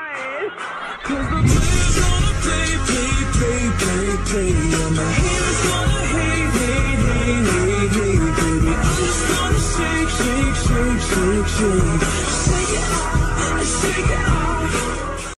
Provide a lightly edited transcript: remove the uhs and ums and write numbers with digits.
Cause the players gonna play, and the haters gonna hate, baby. I'm just gonna shake. Shake it off, shake it off.